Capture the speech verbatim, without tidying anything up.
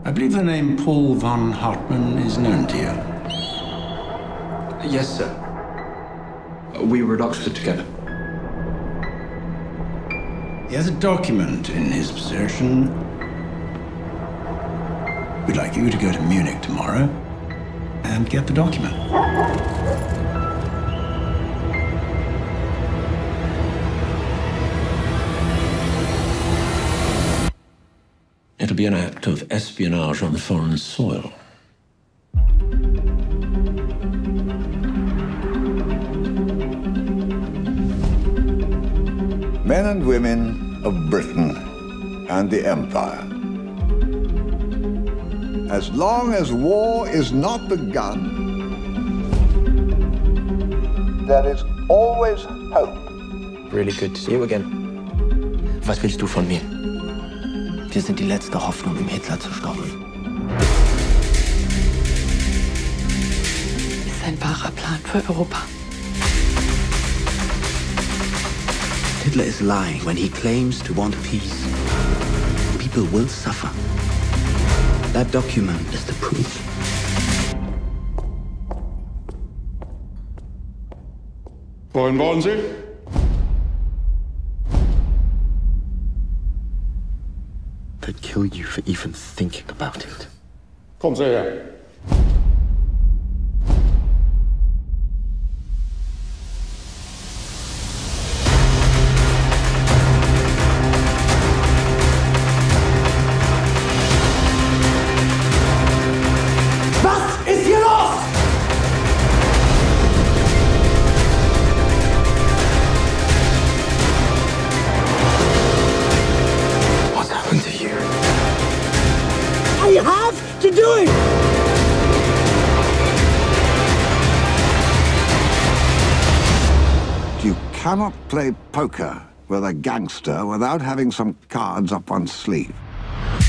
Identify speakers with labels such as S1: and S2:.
S1: I believe the name Paul von Hartmann is known to you.
S2: Yes, sir. We were at Oxford together.
S1: He has a document in his possession. We'd like you to go to Munich tomorrow and get the document.
S3: It'll be an act of espionage on foreign soil.
S4: Men and women of Britain and the Empire. As long as war is not begun, there is always hope.
S5: Really good to see you again. Was willst du von mir? Wir sind die letzte Hoffnung, um Hitler zu stoppen.
S6: Ist ein wahrer Plan für Europa.
S5: Hitler is lying when he claims to want peace. People will suffer. That document is the proof.
S7: Wohin wollen Sie?
S5: They'd kill you for even thinking about it.
S7: Kommen Sie her.
S8: I have to do it!
S4: You cannot play poker with a gangster without having some cards up one's sleeve.